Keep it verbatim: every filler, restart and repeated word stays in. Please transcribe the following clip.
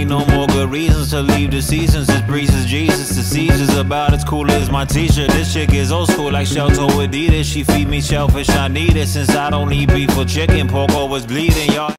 ain't no more good reasons to leave the seasons. This breeze is Jesus, the seizures about as cool as my t-shirt. This chick is old school like Shelto Adidas. She feed me shellfish, I need it. Since I don't eat beef or chicken, pork always bleeding, y'all.